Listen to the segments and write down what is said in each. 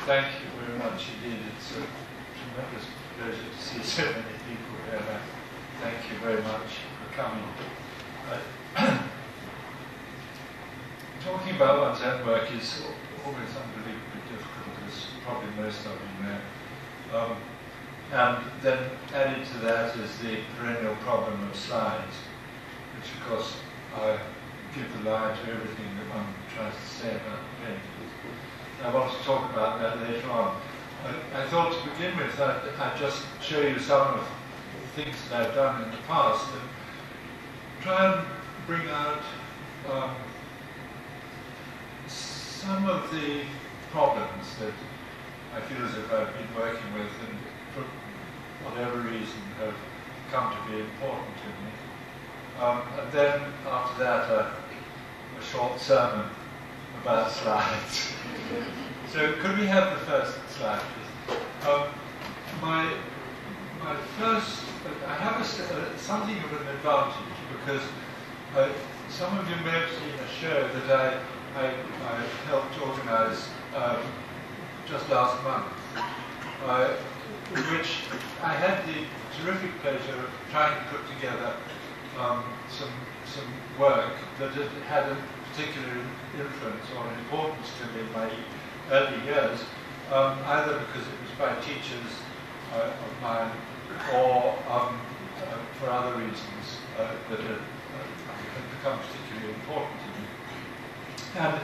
Thank you very much indeed. It's a tremendous pleasure to see so many people here. Thank you very much for coming. Talking about one's own work is always unbelievably difficult, as probably most of you know. And then added to that is the perennial problem of slides, which of course give the lie to everything that one tries to say about the painting. I want to talk about that later on. I thought to begin with I'd just show you some of the things that I've done in the past and try and bring out some of the problems that I feel as if I've been working with and for whatever reason have come to be important to me. And then after that a short sermon about slides. So could we have the first slide, please? My first, I have something of an advantage because some of you may have seen a show that I helped organize just last month, in which I had the terrific pleasure of trying to put together some work that had a particular influence or importance to me in my early years, either because it was by teachers of mine or for other reasons that had become particularly important to me. And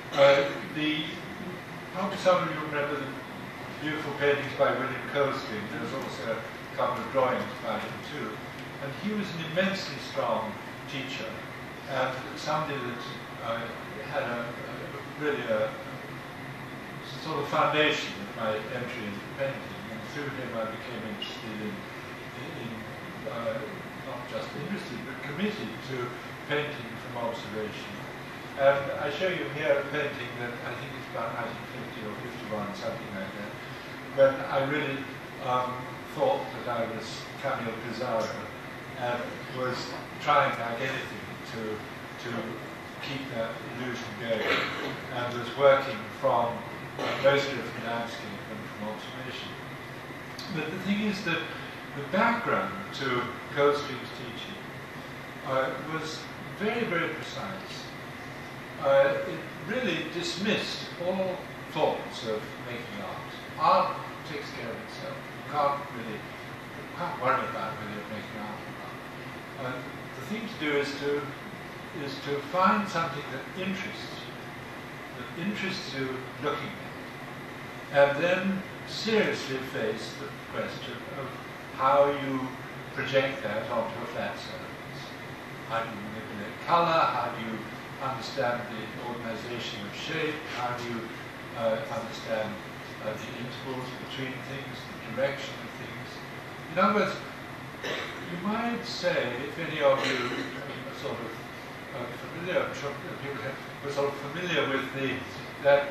probably some of you remember the beautiful paintings by William Coldstream. There was also a couple of drawings by him too. And he was an immensely strong teacher and somebody that had really a sort of foundation of my entry into painting. And through him I became interested in not just interested, but committed to painting from observation. And I show you here a painting that I think is about 1950 or 51, something like that, when I really thought that I was Camille Pizarro and was trying like anything to keep that illusion going, and was working from mostly from landscape and from observation. But the thing is that the background to Coldstream's teaching was very, very precise. It really dismissed all thoughts of making art. Art takes care of itself. You can't worry about whether you're making art or not. The thing to do is to find something that interests you looking at, and then seriously face the question of how you project that onto a flat surface. How do you manipulate color? How do you understand the organization of shape? How do you understand the intervals between things, the direction of things? In other words, you might say, if any of you are sort of familiar, I'm sure people were sort of familiar with that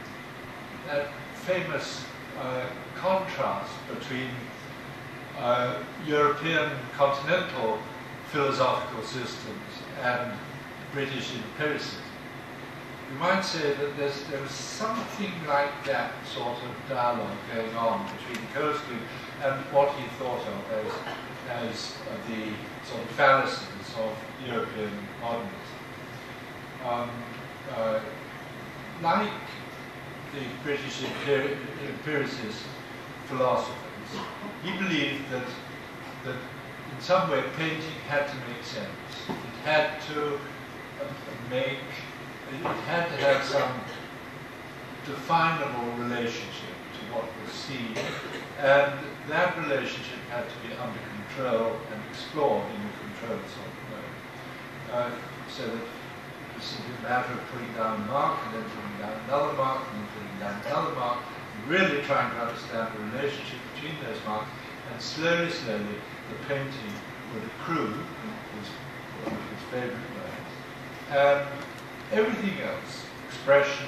famous contrast between European continental philosophical systems and British empiricism. You might say that there was something like that sort of dialogue going on between Coldstream and what he thought of as the sort of fallacies of European modernism. Like the British empiricist philosophers, he believed that in some way painting had to make sense. It had to have some definable relationship to what was seen, and that relationship had to be under control and explored in a controlled sort of way. So that it was simply a matter of putting down a mark, and then putting down another mark, and then putting down another mark, and really trying to understand the relationship between those marks, and slowly, the painting would accrue, was one of his favorite ways, and everything else, expression,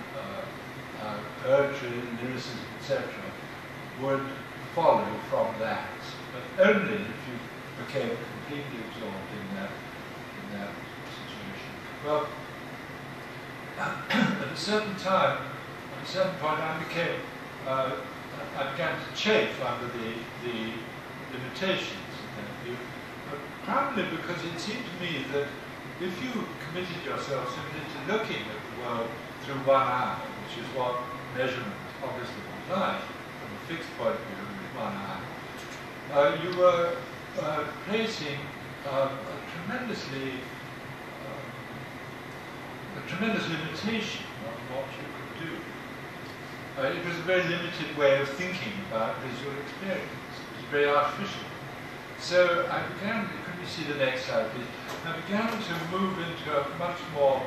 poetry, lyricism, etc., would follow from that, but only if you became completely absorbed in that situation. Well, at a certain time, a certain point I began to chafe under the limitations of that view, probably because it seemed to me that if you committed yourself simply to looking at the world through one eye, which is what measurement obviously was like, from a fixed point of view with one eye, you were placing a tremendous limitation on what you could do. It was a very limited way of thinking about visual experience. It was very artificial. So I began, could you see the next slide, please? I began to move into a much more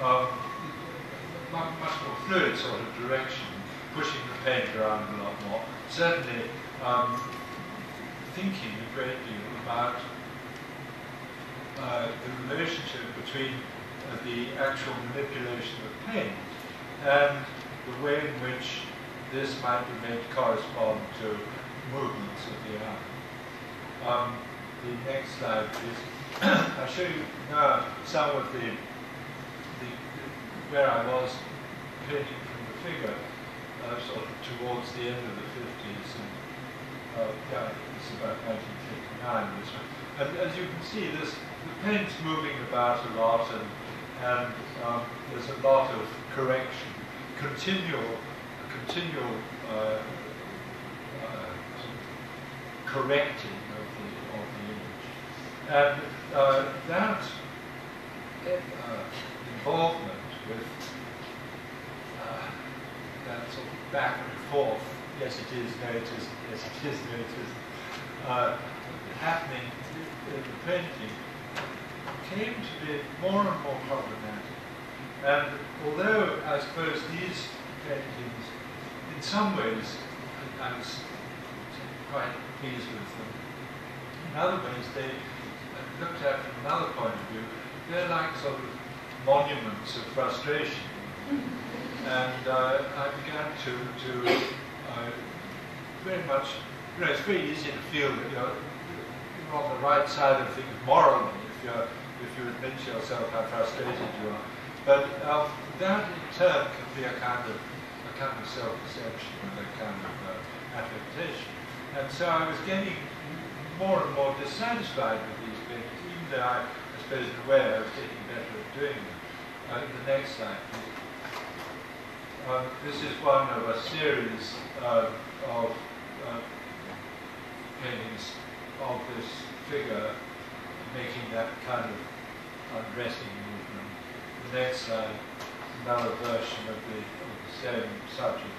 fluid sort of direction, pushing the paint around a lot more. Certainly thinking a great deal about the relationship between the actual manipulation of paint and the way in which this might be made to correspond to movements of the eye. The next slide, please. I'll show you now some of the where I was painting from the figure, sort of towards the end of the 50s, and yeah, it's about 1959. This one, and as you can see, the paint's moving about a lot, and there's a lot of correction, continual correcting of the image, and that involvement with that sort of back and forth, yes it is, no it isn't, yes it is, no it isn't, happening in the painting came to be more and more problematic. And although I suppose these paintings, in some ways, I was quite pleased with them. In other ways, they, looked at from another point of view, they're like sort of monuments of frustration. And I began to very much, it's very easy to feel that you're on the right side of things morally if you admit to yourself how frustrated you are. But that in turn can be a kind of self-deception and a kind of affectation. And so I was getting more and more dissatisfied with these paintings, even though I suppose in a way I was getting better at doing them. The next slide, please. This is one of a series of paintings of this figure making that kind of undressing movement. The next slide, another version of the same subject.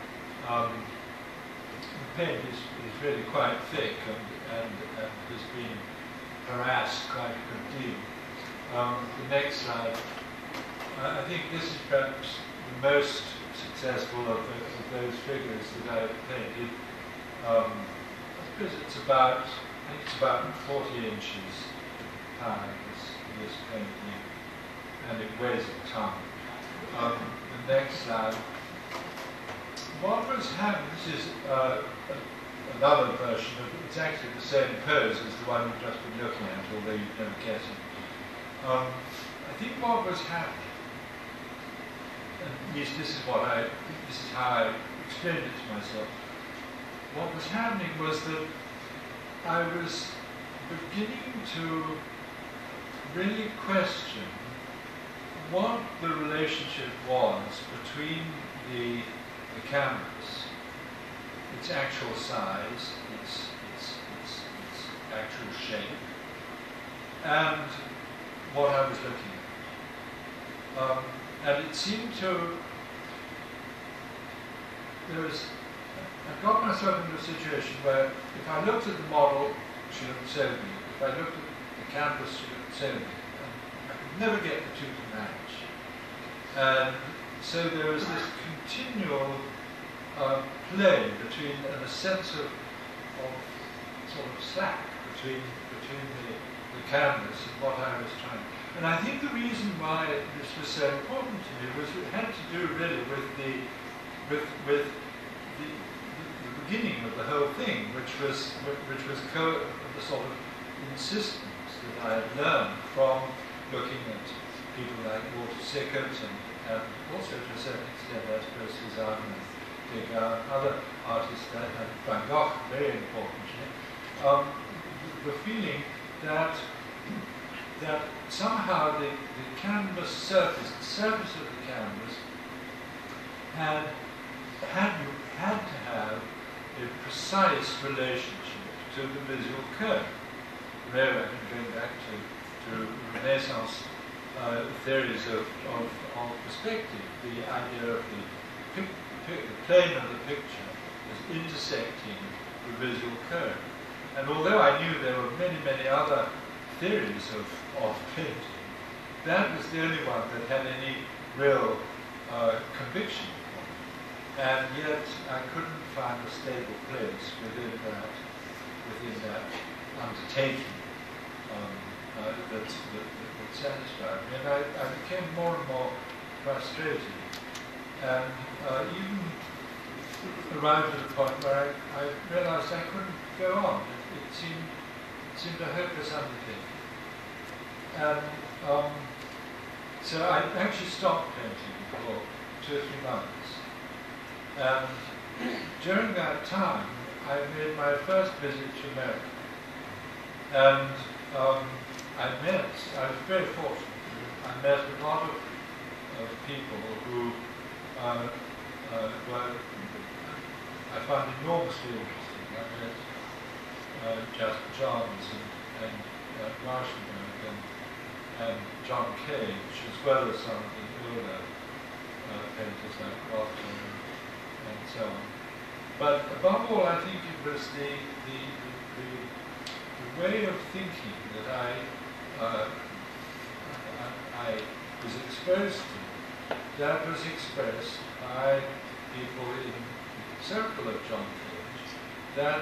The paint is really quite thick and has been harassed quite a good deal. The next slide, I think this is perhaps the most successful of those figures that I've painted. I suppose it's about 40 inches high, this painting, and it weighs a ton. The next slide. What was happening, this is another version of exactly the same pose as the one you've just been looking at, although you'd never guess it. I think what was happening, at least this is how I explained it to myself. What was happening was that I was beginning to really question what the relationship was between the canvas, its actual size, its actual shape, and what I was looking at. And it seemed to, I got myself into a situation where if I looked at the model, she looked so me. If I looked at the canvas, she looked so me. And I could never get the two to match. And so there was this continual play between, and a sense of sort of slack between the canvas and what I was trying. And I think the reason why this was so important to me was it had to do really with the beginning of the whole thing, which was the sort of insistence that I had learned from looking at people like Walter Sickert and and also to a certain extent, I suppose, Cézanne and Degas, other artists, and Van Gogh, very importantly, the feeling that somehow the canvas surface, the surface of the canvas, had to have a precise relationship to the visual code. There, I think, going back to Renaissance theories of perspective, the idea of the plane of the picture as intersecting the visual code. And although I knew there were many, many other theories of painting, that was the only one that had any real conviction. And yet I couldn't find a stable place within that undertaking that satisfied me. And I became more and more frustrated, and even arrived at a point where I realized I couldn't go on. It seemed a hopeless undertaking. And so I actually stopped painting for 2 or 3 months. And during that time, I made my first visit to America. And I was very fortunate. I met a lot of people who I found enormously interesting. I met Jasper Johns and Rauschenberg and John Cage, as well as some of the older painters like Rothko and so on. But above all, I think it was the way of thinking that I was exposed to, that was expressed by people in the circle of John Cage, that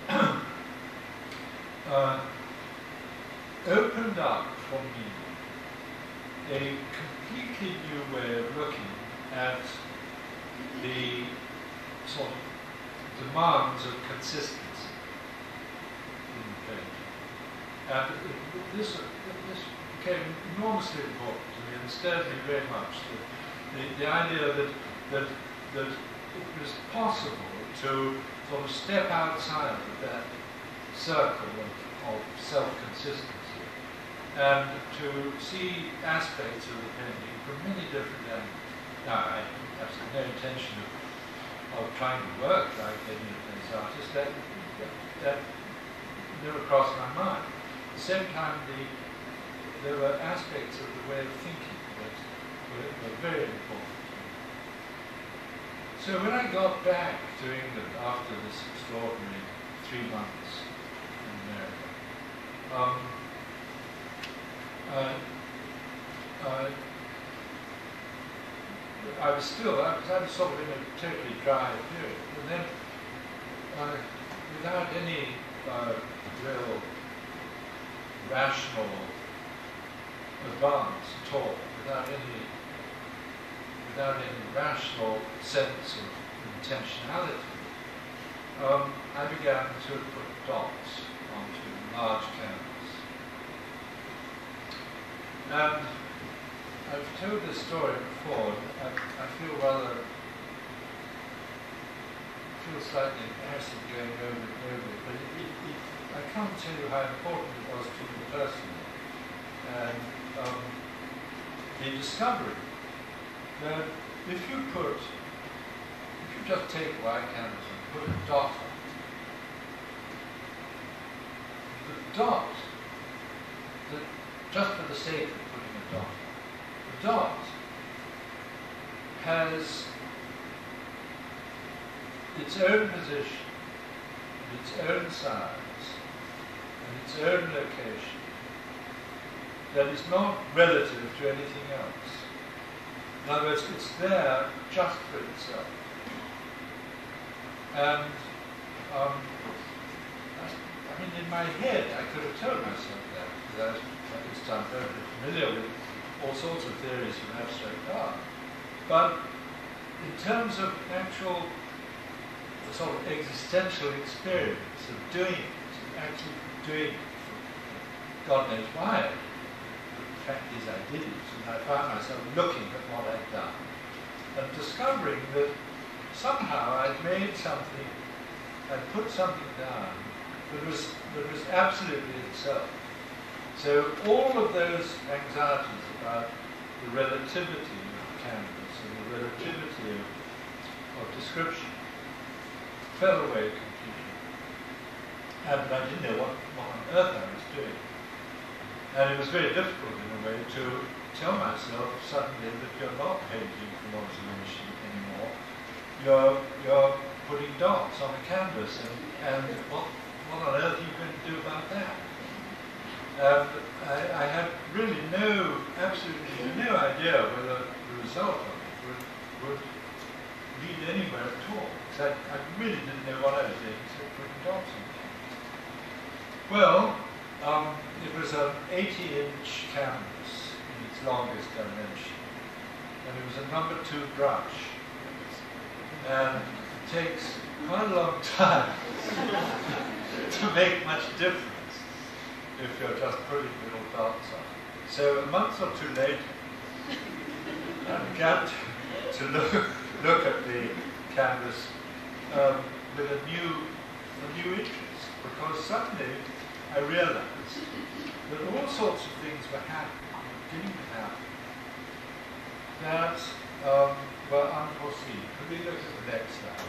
opened up for me a completely new way of looking at the sort of demands of consistency in painting. And this became enormously important to me and stirred me very much. The idea that it was possible to sort of step outside of that circle of self-consistency and to see aspects of the painting from many different angles. Now, I have no intention of trying to work like any of those artists. That never crossed my mind. At the same time, there were aspects of the way of thinking that were very important to me. So when I got back to England after this extraordinary 3 months in America, I was sort of in a totally dry period, and then without any real rational advance at all, without any rational sense of intentionality, I began to put dots onto large canvas. And I've told this story before. I feel slightly embarrassed going over it, but I can't tell you how important it was to me personally. And the discovery that if you just take white canvas and put a dot on it, the dot, just for the sake of putting a dot, the dot has its own position, and its own size, and its own location, that is not relative to anything else. In other words, it's there just for itself. And I mean, in my head, I could have told myself that, because I was at this time very familiar with all sorts of theories of abstract art. But in terms of actual sort of existential experience of doing it, actually doing it, God knows why, fact is I did it, and I found myself looking at what I'd done and discovering that somehow I'd made something, I'd put something down that was absolutely itself. So all of those anxieties about the relativity of canvas and the relativity of description fell away completely. And I didn't know what on earth I was doing. And it was very difficult in a way to tell myself suddenly that you're not painting from observation anymore. You're putting dots on a canvas, and what on earth are you going to do about that? I had really absolutely no idea whether the result of it would lead anywhere at all. Because I really didn't know what I was doing except putting dots on it. Well, it was an 80-inch canvas in its longest dimension. And it was a number 2 brush. And it takes quite a long time to make much difference if you're just putting little dots on. So a month or 2 later, I began to look at the canvas with a new interest, because suddenly I realized that all sorts of things were beginning to happen that were unforeseen. Could we look at the next slide?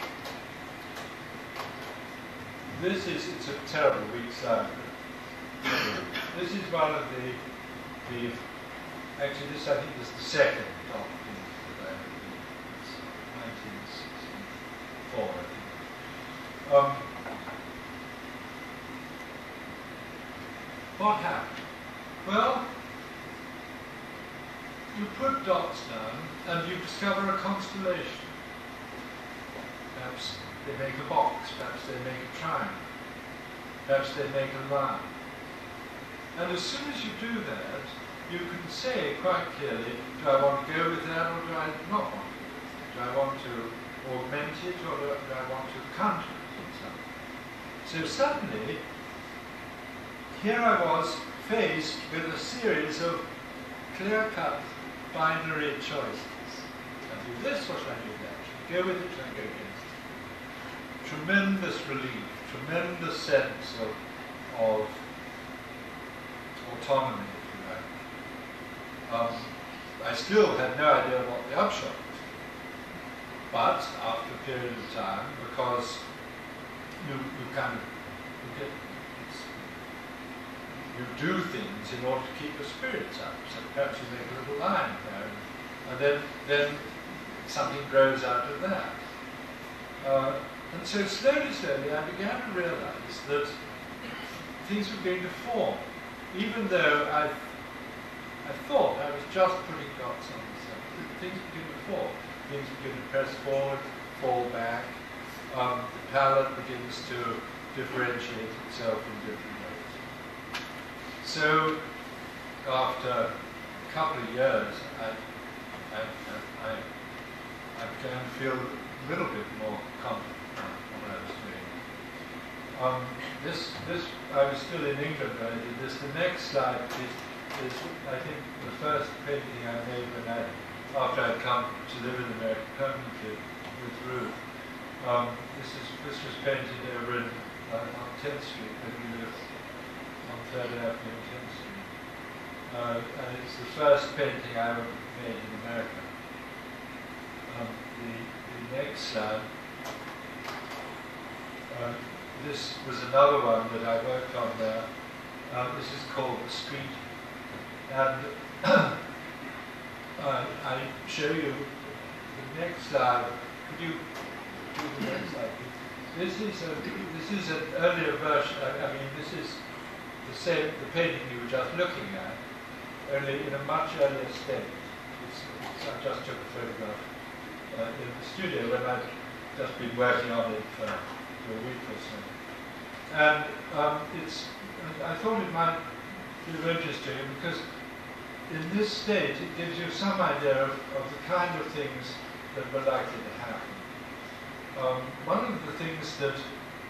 It's a terrible weak slide. This is one of the actually this I think is the second document that I have read. It's 1964, I think. What happened? Well, you put dots down and you discover a constellation. Perhaps they make a box, perhaps they make a triangle, perhaps they make a line. And as soon as you do that, you can say quite clearly, do I want to go with that or do I not want to go with it? Do I want to augment it or do I want to counter it in some way? So suddenly, here I was faced with a series of clear-cut binary choices. Should I do this or should I do that? Should I go with it or should I go against it? Tremendous relief, tremendous sense of autonomy, if you like. I still had no idea what the upshot was. But after a period of time, because you do things in order to keep your spirits up. So perhaps you make a little line there, and then something grows out of that. And so slowly, I began to realize that things were going to form, even though I thought I was just putting dots on the surface. Things begin to form. Things begin to press forward, fall back. The palette begins to differentiate itself in different ways. So, after a couple of years, I began to feel a little bit more confident about what I was doing. This I was still in England when I did this. The next slide is I think the first painting I made after I'd come to live in America permanently with Ruth. This was painted over on 10th Street when we lived on 3rd Avenue and 10th Street. And it's the first painting I ever made in America. The next slide. This was another one that I worked on there. This is called The Street. And I show you the next slide. Could you do the next slide, please? This is an earlier version. I mean, this is the painting you were just looking at, only in a much earlier state. I just took a photograph in the studio when I'd just been working on it for a week or so. And I thought it might be of interest to you because in this state it gives you some idea of the kind of things that were likely to happen. One of the things that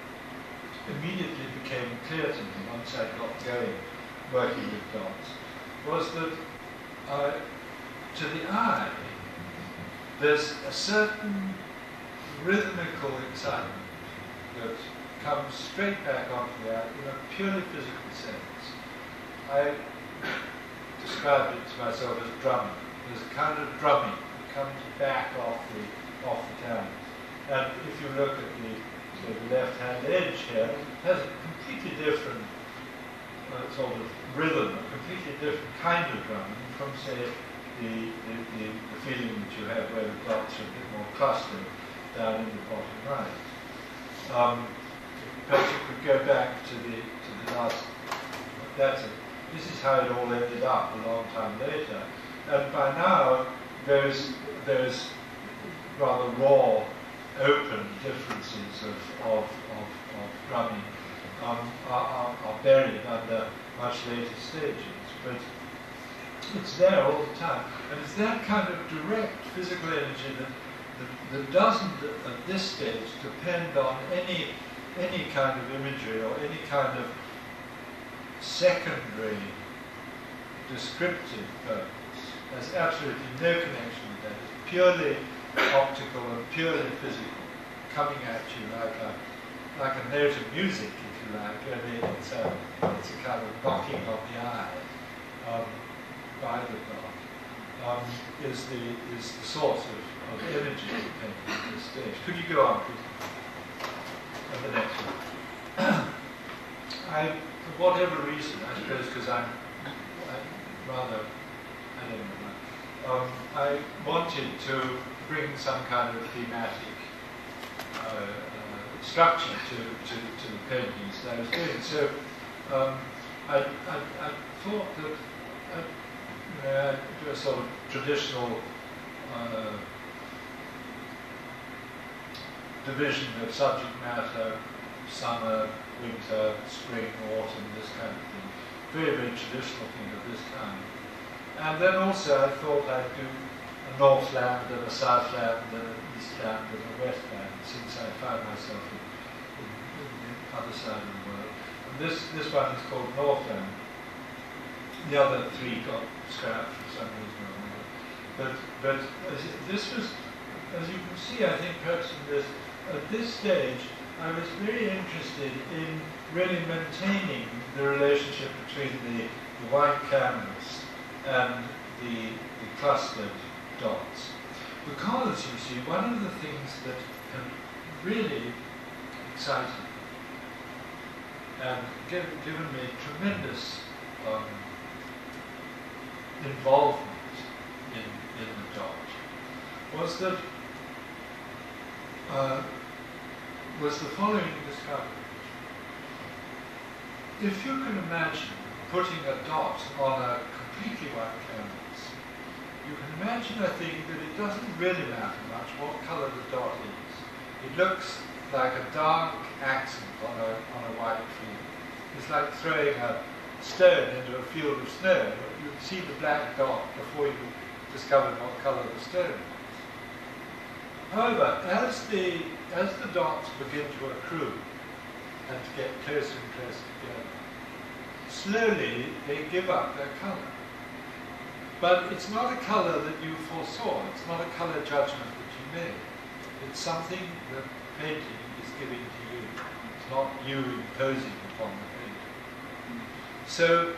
immediately became clear to me once I got going working with dots was that to the eye, there's a certain rhythmical excitement that comes straight back onto the eye in a purely physical sense. I describe it to myself as drumming. There's a kind of drumming that comes back off the canvas. And if you look at the left-hand edge here, it has a completely different sort of rhythm, a completely different kind of drumming from, say, the feeling that you have where the dots are a bit more clustered down in the bottom right. Perhaps you could go back to the last. This is how it all ended up a long time later, and by now there's rather raw, open differences of drumming are buried under much later stages, but it's there all the time, and it's that kind of direct physical energy that doesn't at this stage depend on any kind of imagery or any kind of secondary descriptive purpose. There's absolutely no connection with that. It's purely optical and purely physical, coming at you like a note of music, if you like. Only it's a kind of knocking on the eye by the dot. Is the source of energy at this stage. Could you go on, please? And the next one. For whatever reason, I suppose because I'm rather, I don't know, I wanted to bring some kind of thematic structure to the paintings that I was doing. So I thought that I'd do a sort of traditional division of subject matter, summer, winter, spring, autumn, this kind of thing. Very, very traditional thing of this kind. And then also I thought I'd do a Northland and a Southland and an Eastland and a Westland, since I found myself in the other side of the world. And this one is called Northland. The other three got scrapped for some reason or another. But this was, as you can see, I think perhaps in this, at this stage, I was very interested in really maintaining the relationship between the white canvas and the clustered dots. Because, you see, one of the things that had really excited me and given me tremendous involvement in the dot was the following discovery. If you can imagine putting a dot on a completely white canvas, you can imagine, I think, that it doesn't really matter much what colour the dot is. It looks like a dark accent on a white field. It's like throwing a stone into a field of snow. You can see the black dot before you discover what colour the stone is. However, as the dots begin to accrue and to get closer and closer together, slowly they give up their colour. But it's not a colour that you foresaw. It's not a colour judgment that you made. It's something that painting is giving to you. It's not you imposing upon the painting. So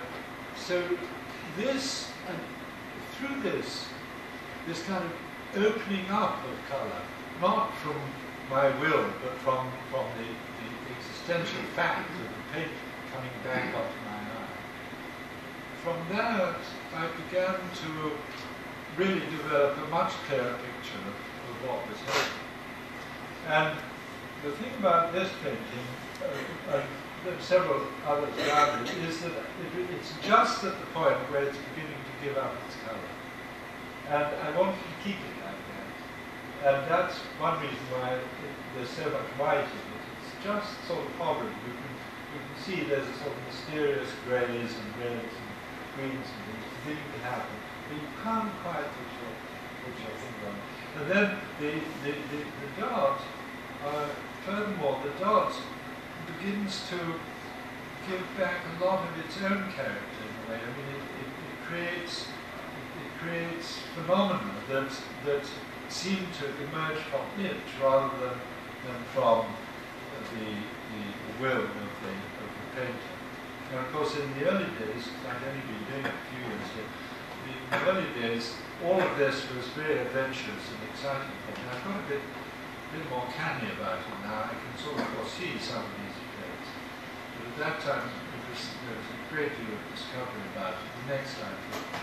this, and through this kind of opening up of colour, not from my will, but from the existential fact of the painting coming back onto my eye. From that, I began to really develop a much clearer picture of what was happening. And the thing about this painting, and there are several others around it, is that it's just at the point where it's beginning to give up its colour. And I wanted to keep it like that. And that's one reason why there's so much white in it. It's just sort of hovering. You can see there's a sort of mysterious greys and reds and greens and things beginning to happen. But you can't quite put your finger on it. And then the dot, furthermore, the dot begins to give back a lot of its own character in a way. I mean, it creates phenomena that seem to emerge from it rather than from the will of the painter. And of course, in the early days, I'd only been doing it a few years here. In the early days, all of this was very adventurous and exciting. And I've got a bit more canny about it now. I can sort of foresee some of these effects. But at that time, there was a great deal of discovery about it. The next slide, please.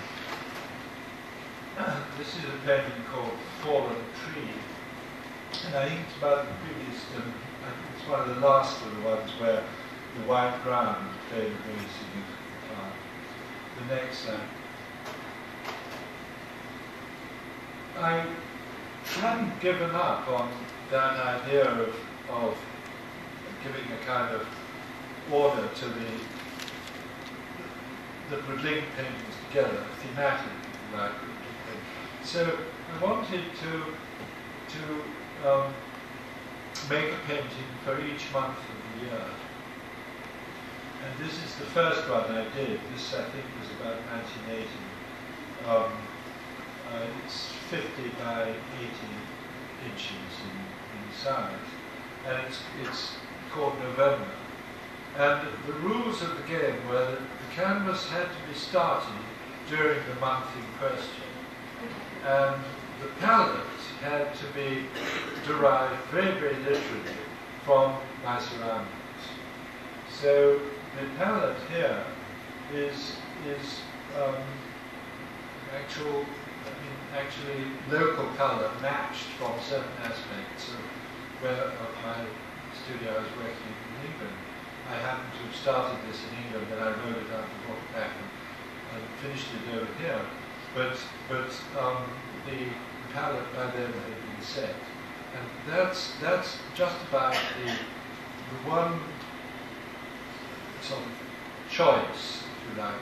This is a painting called Fallen Tree. And I think it's about the previous, I think it's one of the last of the ones where the white ground played a very significant part. The next slide. I hadn't given up on that idea of giving a kind of order to that would link paintings together, thematic, like. So I wanted to make a painting for each month of the year. And this is the first one I did. This, I think, was about 1980. It's 50 by 80 inches in size. And it's called November. And the rules of the game were that the canvas had to be started during the month in question. And the palette had to be derived very, very literally from my surroundings. So the palette here is actually local color matched from certain aspects of my studio I was working in England. I happened to have started this in England, and I wrote it out and brought it back and finished it over here. But the palette by then had been set, and that's just about the one sort of choice, if you like,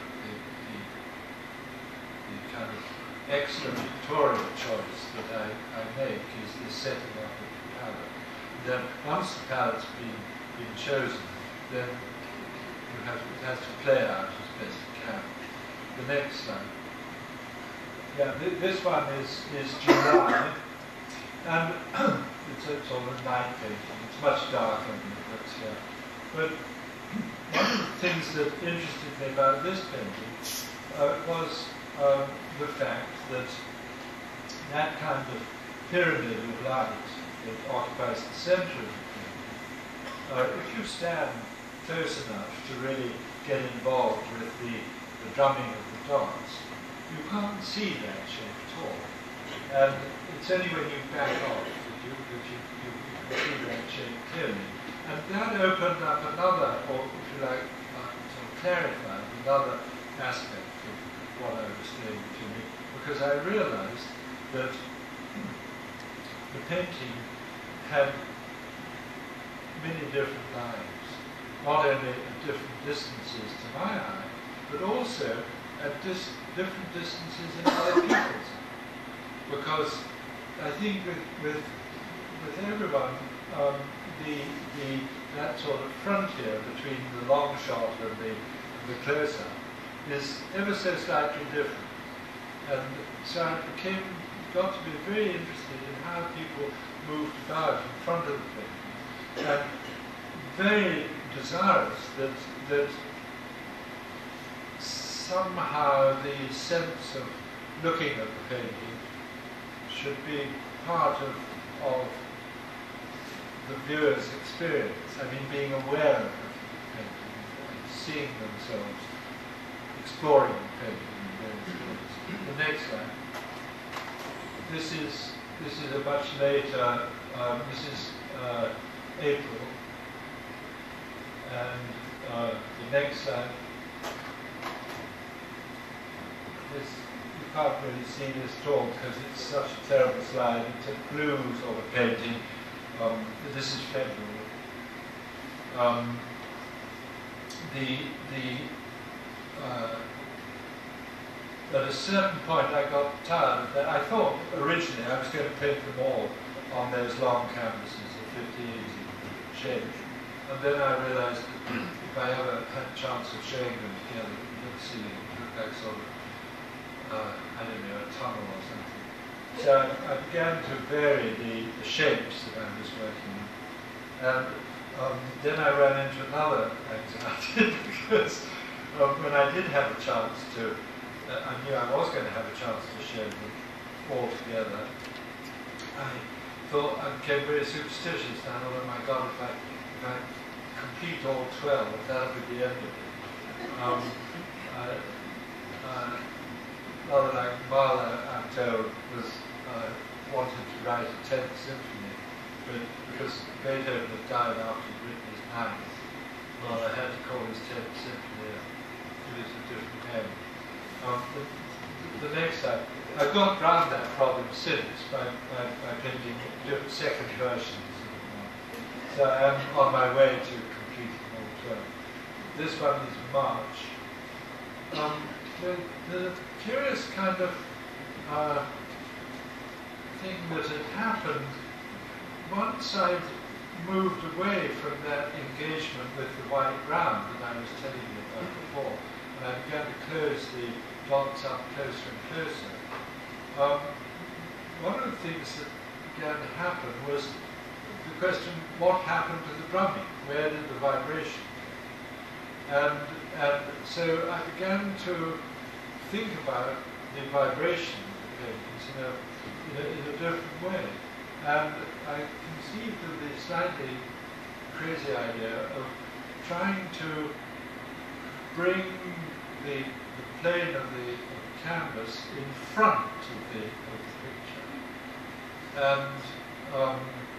the kind of extra Victorian choice that I make is the setting up of the palette. Then once the palette's been chosen, then it has to play out as best it can. The next slide. Yeah, this one is July, and it's a sort of night painting. It's much darker than it looks here. But one of the things that interested me about this painting was the fact that that kind of pyramid of light that occupies the center of the painting, if you stand close enough to really get involved with the drumming of the dots, you can't see that shape at all. And it's only when you back off that you can see that shape clearly. And that opened up another, or if you like, sort of clarified another aspect of what I was saying to me, because I realized that the painting had many different lines, not only at different distances to my eye, but also at different distances in other people's eye. Because I think with everyone, that sort of frontier between the long shot and the close-up is ever so slightly different. And so I got to be very interested in how people moved about in front of the painting, and very desirous that somehow the sense of looking at the painting should be part of the viewer's experience. I mean, being aware of the painting, and seeing themselves, exploring the painting in various ways. The next one. This is a much later. This is April, and the next slide. You can't really see this at all because it's such a terrible slide. It's a blue sort of painting. This is February. At a certain point I got tired of that. I thought originally I was going to paint them all on those long canvases of 50 easy shades. And then I realized that if I ever had a chance of showing them together, it would look silly. It would look like sort of I don't know, a tunnel or something. So I began to vary the shapes that I was working on. And then I ran into another anxiety because when I did have a chance to, I knew I was going to have a chance to show them all together. I thought I became very superstitious. I thought, oh my God, if I complete all 12, that'll be the end of it. Rather like Mahler, I'm told, was wanted to write a 10th symphony, but because Beethoven had died after he'd written his 9th, Mahler had to call his 10th symphony it was a different name. The next time, I've got around that problem since by painting different second versions. So I'm on my way to completing all 12. This one is March. There's a curious kind of thing that had happened once I'd moved away from that engagement with the white ground that I was telling you about before, and I began to close the dots up closer and closer. One of the things that began to happen was the question, what happened to the drumming? Where did the vibration go? And so I began to think about the vibration of the paintings in a different way. And I conceived of the slightly crazy idea of trying to bring the plane of the canvas in front of the picture, and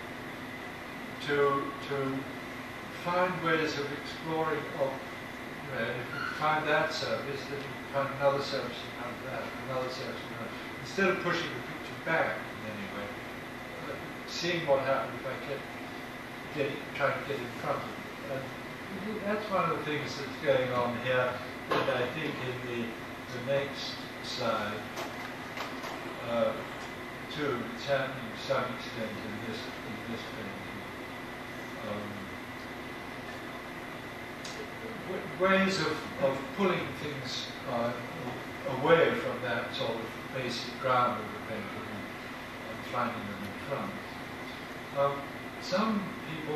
to find ways of exploring, if you find that surface, then you find another surface around that, another surface around that. Instead of pushing the picture back in any way, seeing what happened if I kept trying to get in front of it. And that's one of the things that's going on here, and I think in the next slide, too, it's happening to some extent in this painting. Ways of pulling things away from that sort of basic ground of the painting and finding them in front. Some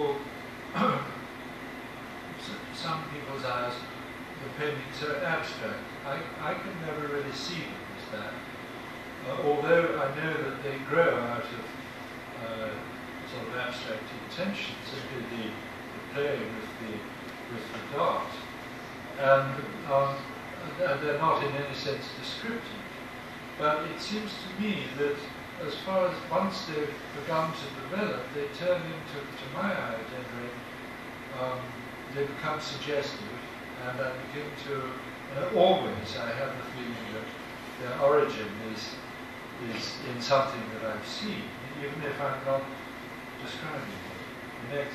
people's eyes, the paintings are abstract. I can never really see them as that. Although I know that they grow out of sort of abstract intention, simply the play with the dot. And they're not in any sense descriptive. But it seems to me that as far as once they've begun to develop, they turn into, to my eye at any rate, they become suggestive, and I begin to, always I have the feeling that their origin is in something that I've seen, even if I'm not describing it. The next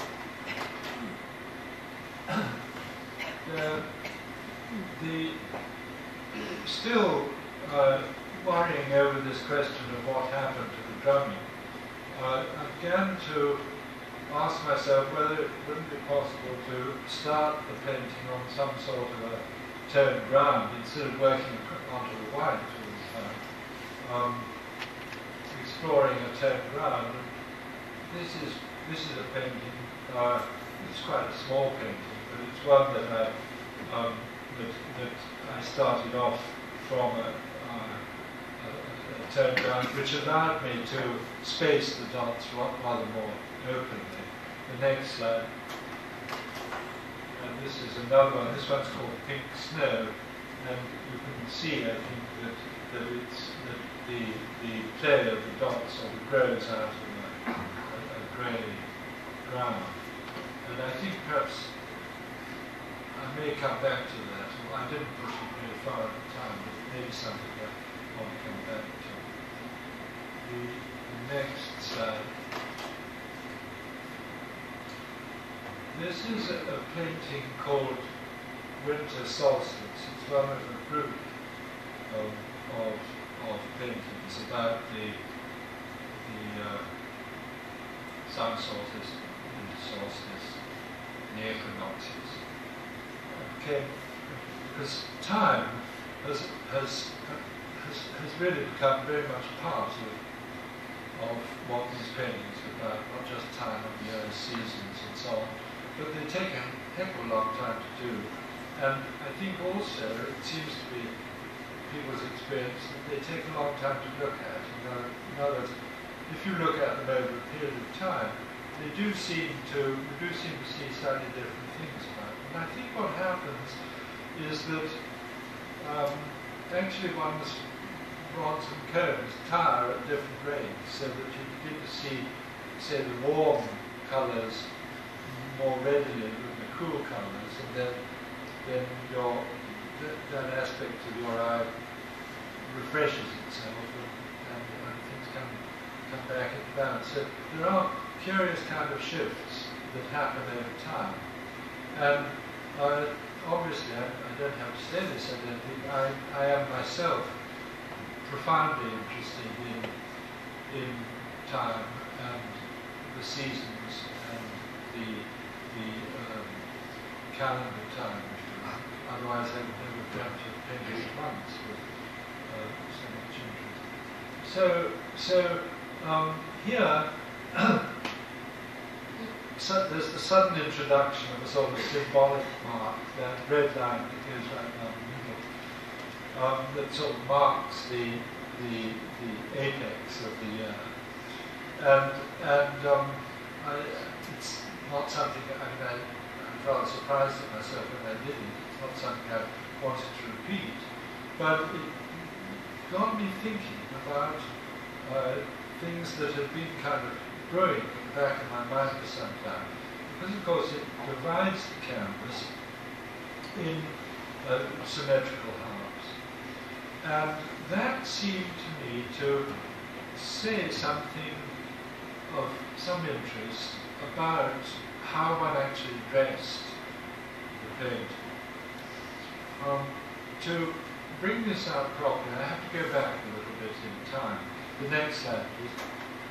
slide. Still worrying over this question of what happened to the drumming, I began to ask myself whether it wouldn't be possible to start the painting on some sort of a toned ground instead of working onto the white all the time. Exploring a toned ground. This is a painting. It's quite a small painting, but it's one that I started off from a toned ground, which allowed me to space the dots rather more openly. The next slide. And this is another one. This one's called Pink Snow, and you can see, I think, that the play of the dots sort of grows out of a grey ground. And I think perhaps I may come back to that. Well, I didn't push it very far at the time, but maybe something I want to come back to. The next slide. This is a painting called Winter Solstice. It's one of a group of paintings about the sun solstice, winter solstice, the equinoxes. Okay, because time has really become very much part of what these paintings are about, not just time of year, seasons and so on, but they take a heck of a long time to do. And I think also it seems to be people's experience that they take a long time to look at. In other words, if you look at them over a period of time, you do seem to see slightly different things about them. And I think what happens is that actually one's rods and cones tire at different rates, so that you begin to see, say, the warm colours more readily than the cool colours, and then that aspect of your eye refreshes itself, and things come back into balance. So there are curious kind of shifts that happen over time. And obviously, I don't have to say this, I don't think, I am myself profoundly interested in time and the seasons and the calendar time, if you like. Otherwise I would never be able to paint it once with so much interest. So here there's the sudden introduction of a sort of symbolic mark, that red line that goes right down the middle, that sort of marks the apex of the year. It's not something, I felt surprised at myself when I didn't. It's not something I wanted to repeat. But it got me thinking about things that had been kind of brewing in the back of my mind for some time. Because, of course, it divides the canvas in symmetrical halves. And that seemed to me to say something of some interest about how one actually dressed the painting. To bring this out properly, I have to go back a little bit in time. The next slide, please.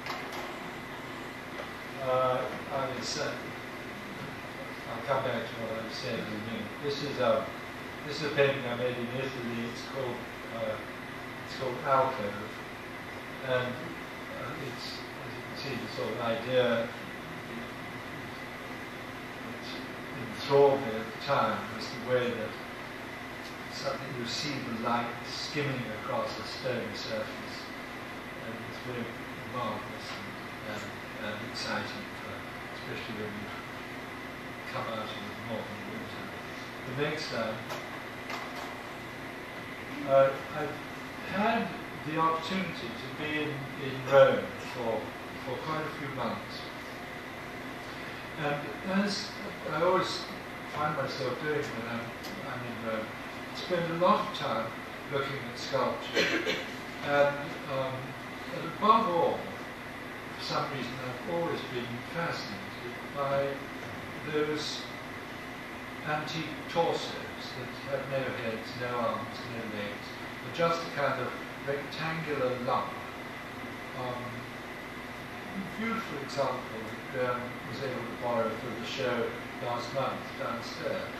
I'll come back to what I said in a minute. This is a painting I made in Italy. It's called Alcove, and it's, as you can see, the sort of idea that enthralled me at the time was the way that suddenly you see the light skimming across a stone surface, and it's very marvelous and exciting, especially when you come out of the northern winter. The next slide. I've had the opportunity to be in Rome for quite a few months, and as I always find myself doing when I'm in Rome, spend a lot of time looking at sculpture, and above all, for some reason, I've always been fascinated by those antique torsos that have no heads, no arms, no legs, but just a kind of rectangular lump. A beautiful example that was able to borrow for the show last month downstairs.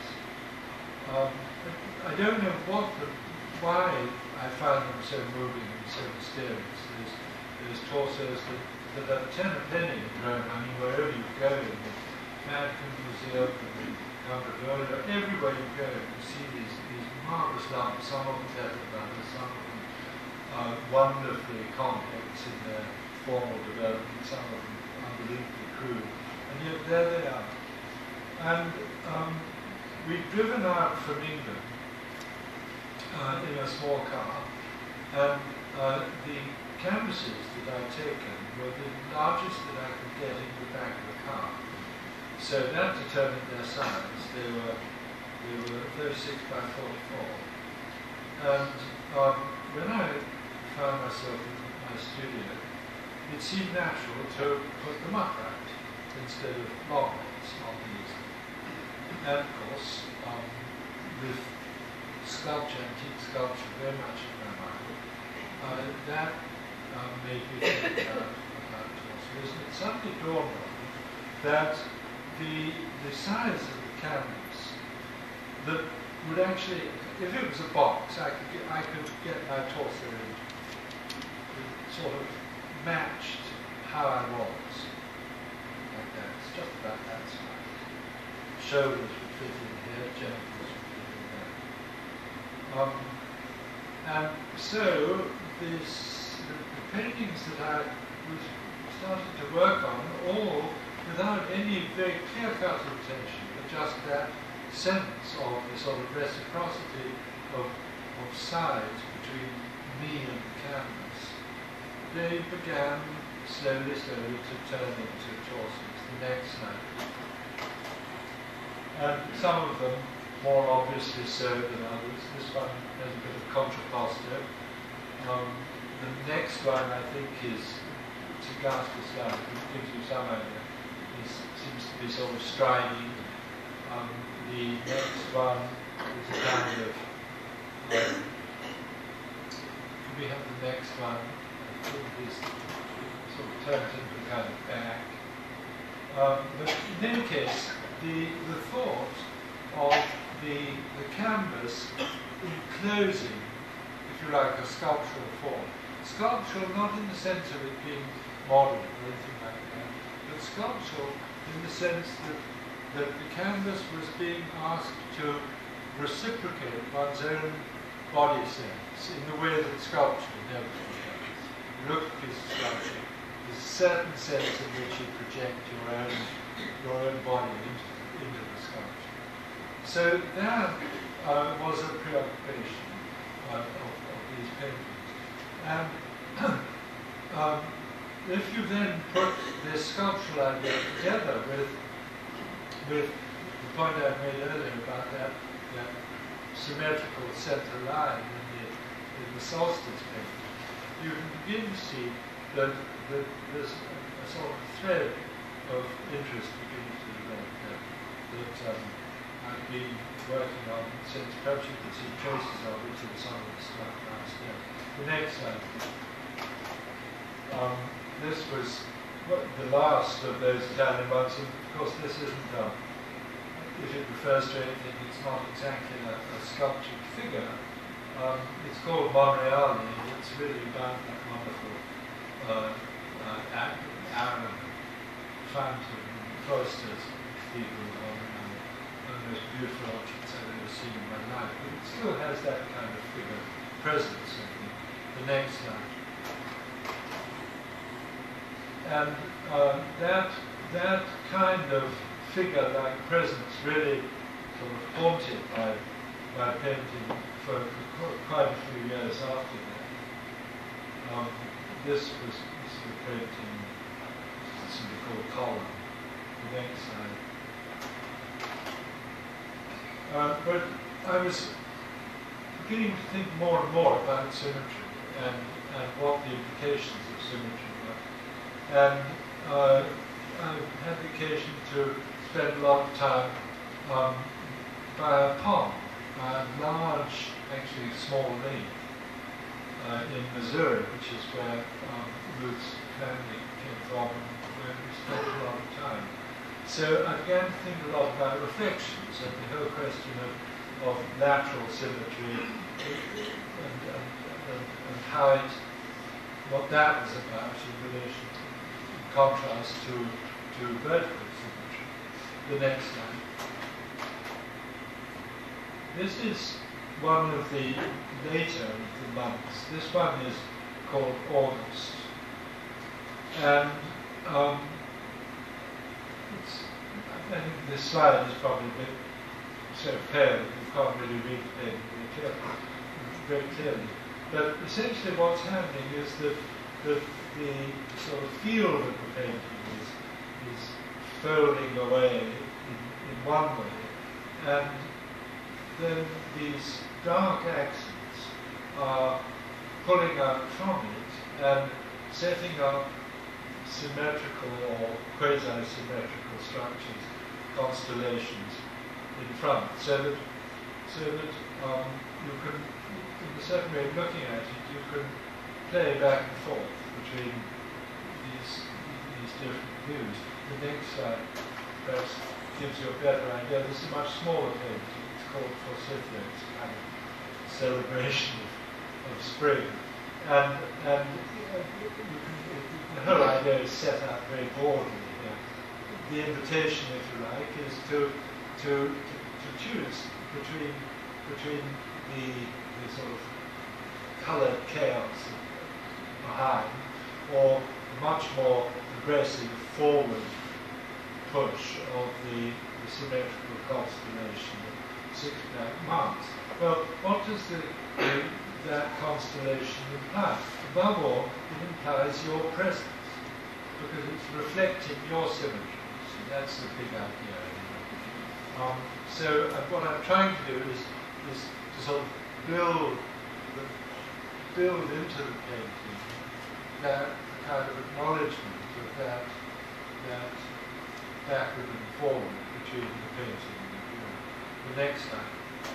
I don't know why I find them so moving and so mysterious. There's torsos that are 10 a penny in Rome. I mean, wherever you go, in the Vatican Museum, in the Camberwell, everywhere you go, you see these marvelous lumps, some of them better than others, some of them wonderfully complex in their formal development, some of them unbelievably crude. And yet there they are. And we'd driven out from England in a small car, and the canvases that I'd taken were the largest that I could get in the back of the car. So that determined their size. They were 36 by 44. And when I found myself in my studio, it seemed natural to put them upright instead of long ones on these. And of course, with sculpture, antique sculpture, very much in my mind, that made me think about torsos. And it suddenly dawned on me that the size of the canvas, that would actually, if it was a box, I could get my torso in. It sort of matched how I was. Like that. It's just about that size. Shoulders would fit in here, genitals would fit in there. And so the paintings that I was starting to work on, all without any very clear-cut intention, but just that sense of the sort of reciprocity of sides between me and the canvas, they began slowly to turn into torsos, the next slide. And some of them more obviously so than others. This one has a bit of contrapposto. The next one, I think, is it's a ghastly slide. It gives you some idea. It seems to be sort of striding. The next one is a kind of. Can we have the next one? I think this sort of turns into a kind of back. But in any case, the thought of the canvas enclosing, if you like, a sculptural form. Sculptural not in the sense of it being modern or anything like that, but sculptural in the sense that the canvas was being asked to reciprocate one's own body sense in the way that sculpture never does. You look at a piece of sculpture, there's a certain sense in which you project your own body into the sculpture. So that was a preoccupation of these paintings. And if you then put this sculptural idea together with the point I made earlier about that symmetrical center line in the solstice painting, you can begin to see that there's a sort of thread of interest beginning to develop that I've been working on since. Perhaps you can see traces of it in some of the stuff downstairs. The next slide. This was the last of those Italian ones, and of course this isn't, if it refers to anything, it's not exactly a sculptured figure. It's called Monreale. It's really about that wonderful Arab fountain in the cloisters cathedral of Monreale. One of the most beautiful objects I've ever seen in my life. But it still has that kind of figure presence, I think. The next slide. And that kind of figure-like presence really sort of haunted my painting for quite a few years after that. This is a painting, something called Column. The next slide. But I was beginning to think more and more about symmetry and what the implications of symmetry were. And I had the occasion to spend a lot of time by a pond, by a large, actually small lake in Missouri, which is where Ruth's family came from and where we spent a lot of time. So I began to think a lot about reflections and the whole question of lateral symmetry and how what that was about in relation to, in contrast to vertical symmetry. The next slide. This is one of the later of the months. This one is called August. And I think this slide is probably a bit so pale that you can't really read it very clearly. But essentially what's happening is that the sort of field of the painting is folding away in one way, and then these dark accents are pulling out from it and setting up symmetrical or quasi-symmetrical structures, constellations in front, so that you can, in a certain way of looking at it, you can play back and forth between these different views. The next slide perhaps gives you a better idea. This is a much smaller painting. It's called forsythia, kind of celebration of spring. And the whole idea is set out very broadly here. The invitation, if you like, is to choose between the sort of coloured chaos behind, or the much more aggressive forward push of the symmetrical constellation of 6 black months. Well, what does that constellation imply? Above all, it implies your presence, because it's reflecting your symmetries, and that's the big idea. So what I'm trying to do is to sort of build into the painting that kind of acknowledgement of that backward and forward between the painting and the next line.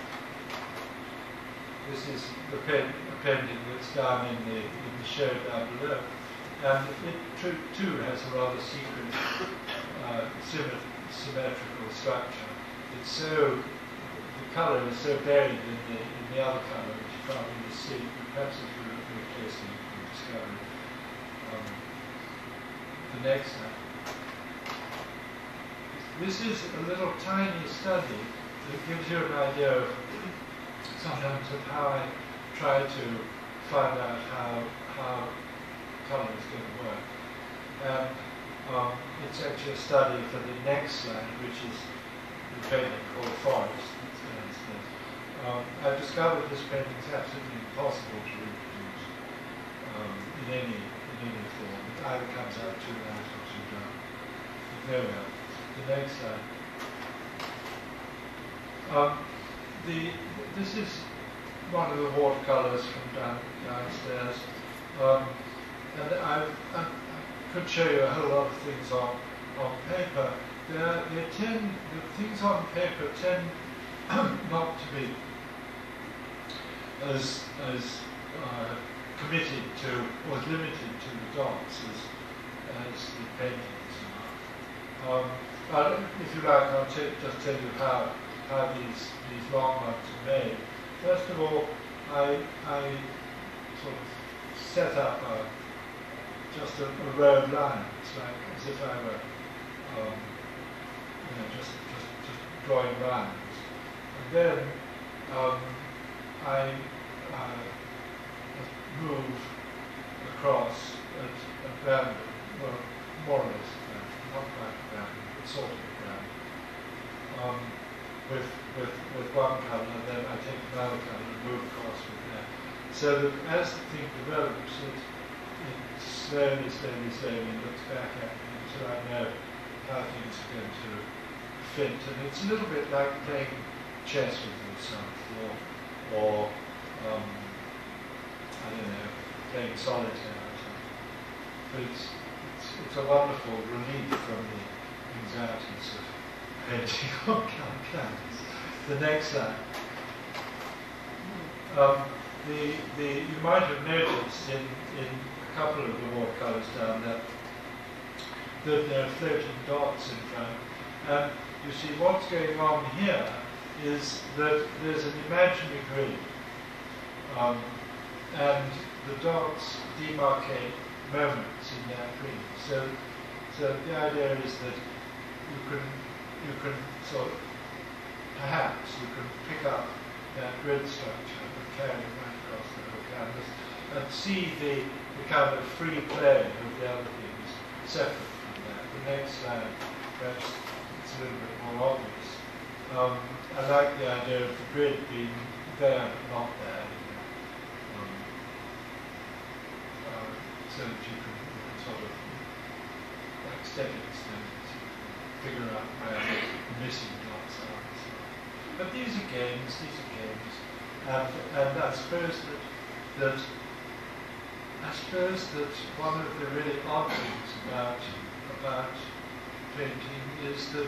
This is the painting that's down in the show down below, and it too has a rather secret symmetrical structure. It's so, the colour is so buried in the other colour that you can't really see. Perhaps if you look very closely you can discover it. The next one. This is a little tiny study that gives you an idea of sometimes of how I try to find out how colour is going to work. And it's actually a study for the next slide, which is the painting called Forest. I've discovered this painting is absolutely impossible to reproduce in any form. It either comes out too light or too dark. No, no. The next slide. This is one of the watercolours from downstairs, and I could show you a whole lot of things on paper. The things on paper tend not to be as committed to or limited to the dots as the paintings are. But if you like, I'll just tell you how these long ones are made. First of all, I sort of set up just a row of lines, like as if I were just drawing lines. And then I move across at random, well, more or less not quite random, but sort of random, with one colour, and then I take another colour and move across with that. So that as the thing develops, it slowly looks back at me until I know how things are going to fit. And it's a little bit like playing chess with yourself, or I don't know, playing solitaire or something. But it's a wonderful relief from the anxieties of painting on canvas. The next slide. You might have noticed in a couple of the watercolours down there that there are floating dots in front. And you see what's going on here is that there's an imaginary grid, and the dots demarcate moments in that grid. So the idea is that you can sort of, perhaps you can pick up that grid structure and carry it right across the whole canvas and see the kind of free play of the other things separate from that. The next slide, perhaps it's a little bit more obvious. I like the idea of the grid being there but not there. So that you can sort of, like stepping stones, figure out where the missing dots are and so on. But these are games, and I suppose that one of the really odd things about painting is that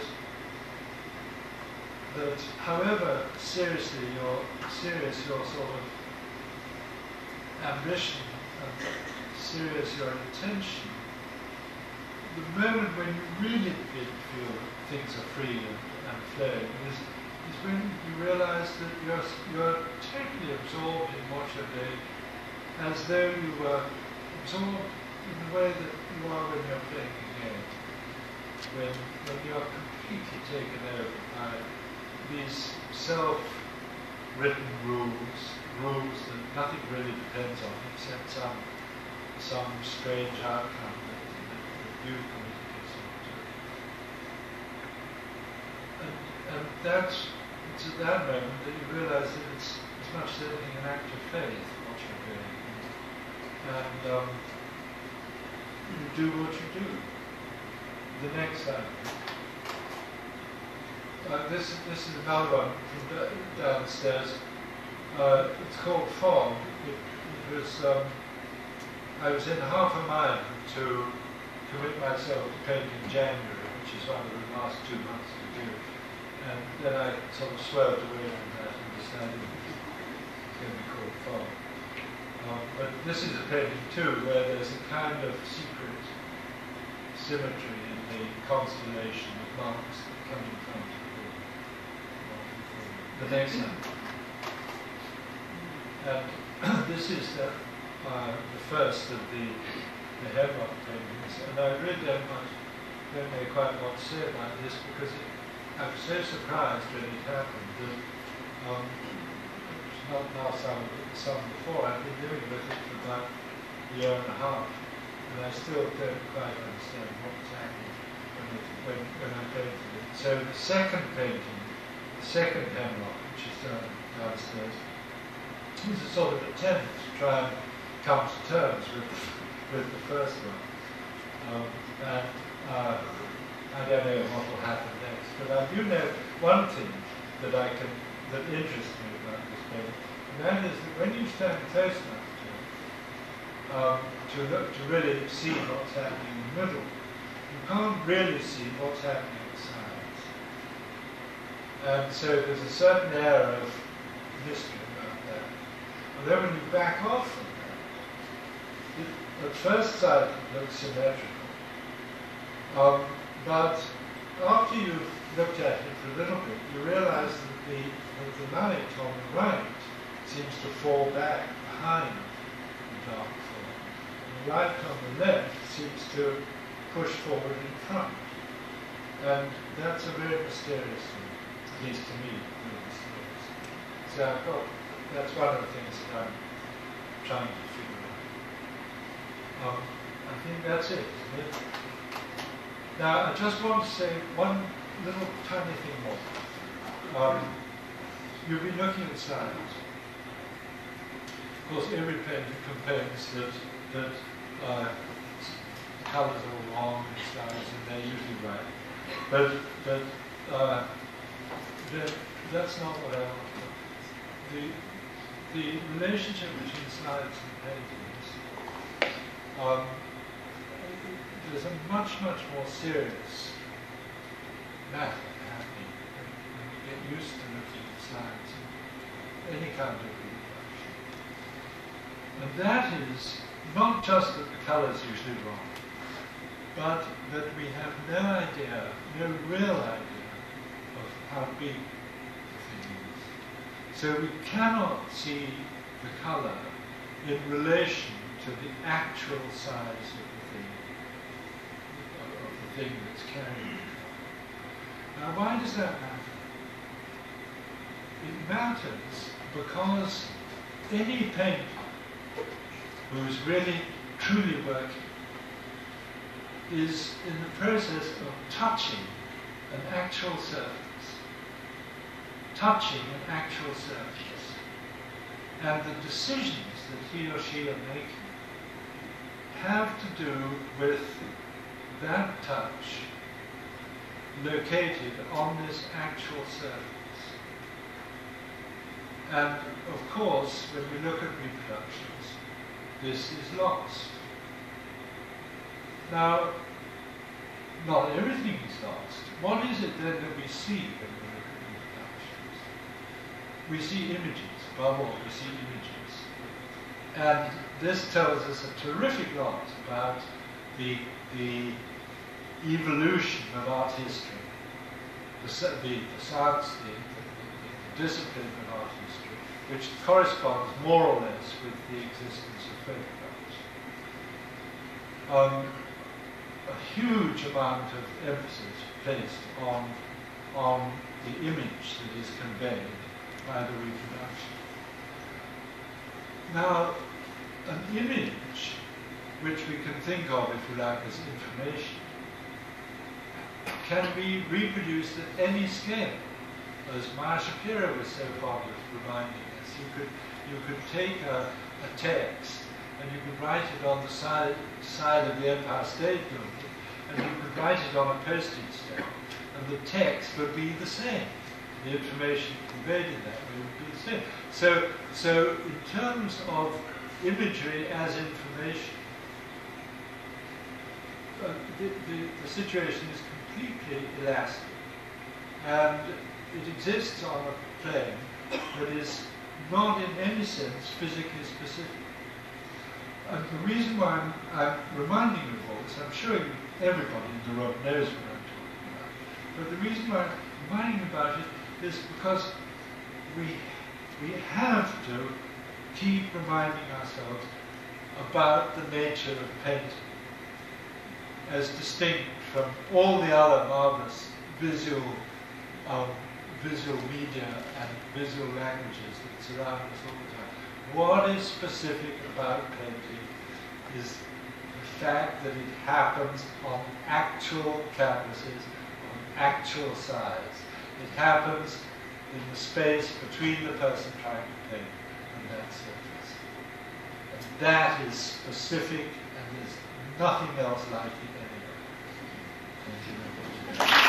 however serious your sort of ambition and serious your intention, the moment when you really begin to feel that things are free and flowing is is when you realize that you're totally absorbed in what you're doing, as though you were absorbed in the way that you are when you're playing a game, when you're completely taken over by these self-written rules that nothing really depends on except some strange outcome that you committed yourself to. And it's at that moment that you realize that it's as much as anything an act of faith, what you're doing. And you do what you do. The next slide. This is another one from downstairs. It's called Fog. It was, I was in half a mind to commit myself to painting in January, which is one of the last 2 months to do. And then I sort of swerved away from that and decided it's going to be called Fog. But this is a painting too, where there's a kind of secret symmetry in the constellation of monks that come in front of the next one. And this is the first of the Hemlock paintings, and I really don't know quite what to say about this, because I was so surprised when it happened that not now some before, I've been doing with it for about a year and a half, and I still don't quite understand what's happening when I painted it. So the second painting, the second Hemlock, which is downstairs, is a sort of attempt to try and come to terms with the first one. And I don't know what will happen next, but I do know one thing that interests me about this painting, and that is that when you stand close enough to really see what's happening in the middle, you can't really see what's happening at the sides. And so there's a certain air of mystery about that. Although when you back off from that, at first sight it looks symmetrical. But after you've looked at it for a little bit, you realize that the light on the right seems to fall back behind the dark form. And the light on the left seems to push forward in front. And that's a very mysterious thing, at least to me, very mysterious. So that's one of the things that I'm trying to figure out. I think that's it, isn't it? Now, I just want to say one little tiny thing more. You'll be looking at slides. Of course, every painter complains that colours are wrong in slides, and they're usually right. But that's not what I want. The relationship between slides and paintings, there's a much more serious matter happening when you get used to looking at slides and any kind of reproduction. And that is not just that the colour is usually wrong, but that we have no real idea of how big the thing is. So we cannot see the colour in relation to the actual size of the thing that's carrying it. Now, why does that matter? It matters because any painter who is really, truly working is in the process of touching an actual surface. Touching an actual surface. And the decisions that he or she are making have to do with that touch located on this actual surface. And of course, when we look at reproductions, this is lost. Now, not everything is lost. What is it then that we see when we look at reproductions? We see images, above all, we see images. And this tells us a terrific lot about the evolution of art history, the science, the discipline of art history, which corresponds more or less with the existence of photographs. A huge amount of emphasis placed on the image that is conveyed by the reproduction. Now, an image, which we can think of, if you like, as information, can be reproduced at any scale. As Maya Shapiro was so fond of reminding us, you could take a text and you could write it on the side of the Empire State Building, and you could write it on a postage stamp, and the text would be the same. The information conveyed in that way would be the same. So in terms of imagery as information, the situation is completely elastic, and it exists on a plane that is not in any sense physically specific. And the reason why I'm reminding you of all this, I'm sure everybody in the room knows what I'm talking about, but the reason why I'm reminding you about it is because we have to keep reminding ourselves about the nature of painting, as distinct from all the other marvelous visual media and visual languages that surround us all the time. What is specific about painting is the fact that it happens on actual canvases, on actual size. It happens in the space between the person trying to paint and that surface. And that is specific, and there's nothing else like it anywhere. Thank you very much.